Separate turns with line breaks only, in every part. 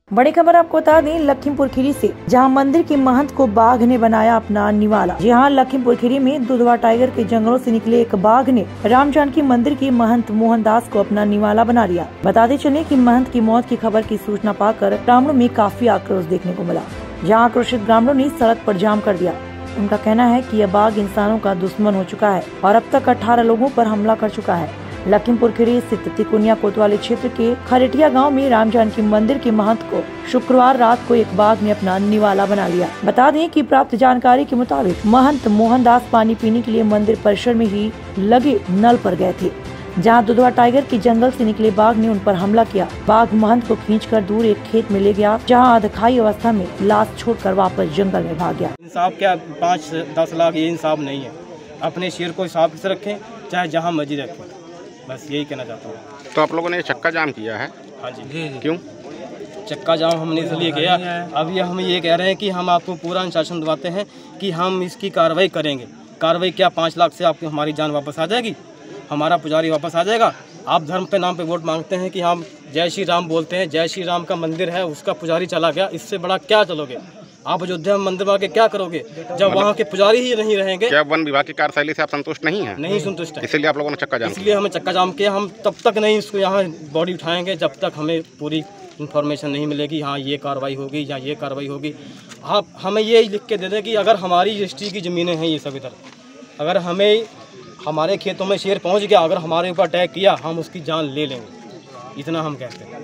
बड़ी खबर आपको बता दें लखीमपुर खीरी से, जहां मंदिर के महंत को बाघ ने बनाया अपना निवाला। जी हां, लखीमपुर खीरी में दुधवा टाइगर के जंगलों से निकले एक बाघ ने राम जानकी मंदिर के महंत मोहन दास को अपना निवाला बना लिया। बताते चले कि महंत की मौत की खबर की सूचना पाकर ग्रामीणों में काफी आक्रोश देखने को मिला, जहाँ आक्रोशित ग्रामीणों ने सड़क पर जाम कर दिया। उनका कहना है कि यह बाघ इंसानों का दुश्मन हो चुका है और अब तक 18 लोगों पर हमला कर चुका है। लखीमपुर खीरी स्थित तिकुनिया कोतवाली क्षेत्र के खरेटिया गांव में राम जानकी मंदिर के महंत को शुक्रवार रात को एक बाघ ने अपना निवाला बना लिया। बता दें कि प्राप्त जानकारी के मुताबिक महंत मोहन दास पानी पीने के लिए मंदिर परिसर में ही लगे नल पर गए थे, जहां दुधवा टाइगर के जंगल से निकले बाघ ने उन पर हमला किया। बाघ महंत को खींचकर दूर एक खेत में ले गया, जहां अधखाई अवस्था में लाश छोड़कर वापस जंगल में भाग गया।
इंसाफ क्या 5-10 लाख ये इंसाफ नहीं है। अपने शेर को हिसाब से रखें, चाहे जहाँ मर्जी रखें, बस यही कहना चाहता हूँ।
तो आप लोगों ने चक्का जाम किया है?
हाँ जी।
क्यों
चक्का जाम हमने इसलिए किया, अब ये हम ये कह रहे हैं कि हम आपको पूरा अनुशासन दिलाते हैं कि हम इसकी कार्रवाई करेंगे। कार्रवाई क्या 5 लाख से आपकी हमारी जान वापस आ जाएगी, हमारा पुजारी वापस आ जाएगा। आप धर्म पे नाम पे वोट मांगते हैं कि हम जय श्री राम बोलते हैं, जय श्री राम का मंदिर है, उसका पुजारी चला गया, इससे बड़ा क्या चलोगे आप? अयोध्या मंदिर में आके क्या करोगे जब वहाँ के पुजारी ही नहीं रहेंगे?
क्या वन विभाग की कार्यशैली से आप संतुष्ट नहीं हैं?
नहीं संतुष्ट है,
इसलिए आप लोगों ने चक्का जाम
इसलिए हमें चक्का जाम किया। हम तब तक नहीं इसको यहाँ बॉडी उठाएंगे जब तक हमें पूरी इन्फॉर्मेशन नहीं मिलेगी, हाँ ये कार्रवाई होगी या ये कार्रवाई होगी। आप हमें ये लिख के दे दें कि अगर हमारी रजिस्ट्री की ज़मीनें हैं ये सब इधर, अगर हमें हमारे खेतों में शेर पहुँच गया, अगर हमारे ऊपर अटैक किया, हम उसकी जान ले लेंगे, इतना हम कहते हैं।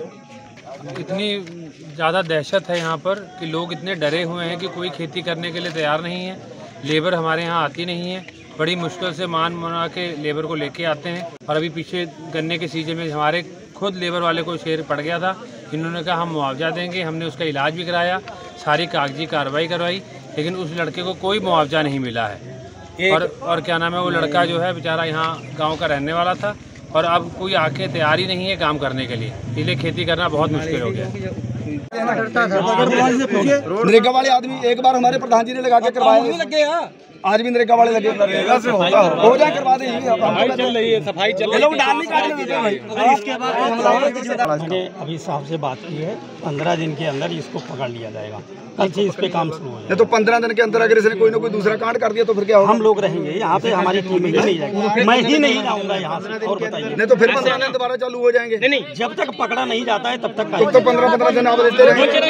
इतनी ज़्यादा दहशत है यहाँ पर कि लोग इतने डरे हुए हैं कि कोई खेती करने के लिए तैयार नहीं है। लेबर हमारे यहाँ आती नहीं है, बड़ी मुश्किल से मान मना के लेबर को लेके आते हैं। और अभी पीछे गन्ने के सीजन में हमारे खुद लेबर वाले को शेर पड़ गया था, इन्होंने कहा हम मुआवजा देंगे। हमने उसका इलाज भी कराया, सारी कागजी कार्रवाई करवाई, लेकिन उस लड़के को कोई मुआवजा नहीं मिला है। और क्या नाम है, वो लड़का जो है बेचारा यहाँ गाँव का रहने वाला था और अब कोई आके तैयार ही नहीं है काम करने के लिए, इसलिए खेती करना बहुत मुश्किल हो गया।
नरेगा वाले आदमी एक बार हमारे प्रधान जी ने लगा के करवाया, आज भी नरेगा वाले लगे हो जाए करवा दें।
सफाई चल
मैंने अभी साहब से बात की है, 15 दिन के अंदर इसको पकड़ लिया जाएगा। कल से इस पे काम शुरू हो जाएगा।
तो 15 दिन के अंदर अगर इसने कोई ना कोई दूसरा कांड कर दिया तो फिर क्या होगा?
हम लोग रहेंगे यहाँ पे, हमारी टीम ही नहीं जाएगी, मैं ही नहीं जाऊँगा यहाँ से। और बताइए,
नहीं तो फिर 15 दिन दोबारा चालू हो जाएंगे?
नहीं, जब तक पकड़ा नहीं जाता है तब तक
तो 15-15 दिन आप देते रहेंगे।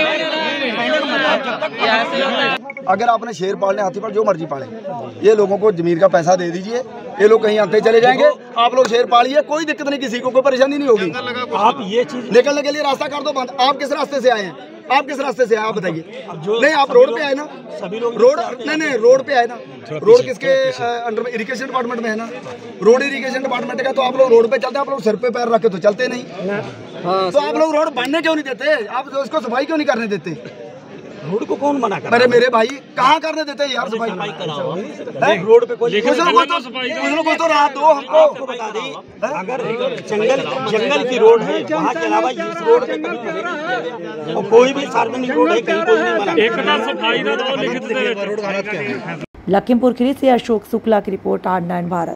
अगर आपने शेर पालने, हाथी पाल, जो मर्जी पाले, ये लोगों को जमीन का पैसा दे दीजिए, ये लोग कहीं आते चले जाएंगे। आप लोग शेर पालिए, कोई दिक्कत नहीं, किसी को कोई परेशानी नहीं होगी।
आप ये चीज
निकलने के लिए रास्ता कर दो बंद। आप किस रास्ते से आए हैं? आप किस रास्ते से आए आप बताइए? नहीं, आप रोड पे आए ना?
सभी लोग
रोड नहीं, रोड पे आए ना? रोड किसके अंडर में? इरिगेशन डिपार्टमेंट में है ना? रोड इरिगेशन डिपार्टमेंट का, तो आप लोग रोड पे चलते हैं। आप लोग सर पे पैर रख के तो चलते नहीं। तो आप लोग रोड बनने क्यों नहीं देते? आप उसको सफाई क्यों नहीं करने देते?
रोड को कौन मना कर?
अरे मेरे भाई, कहाँ करने देते हैं यार सफाई?
रोड पे कोई
तो रात दो हमको।
आपको बता दें, अगर जंगल की रोड है, वहाँ के अलावा इस रोड पे कभी चलेगी, और कोई भी सार्वजनिक रोड है, कहीं कोई नहीं मना।
लखीमपुर खीरी से अशोक शुक्ला की रिपोर्ट, R9 भारत।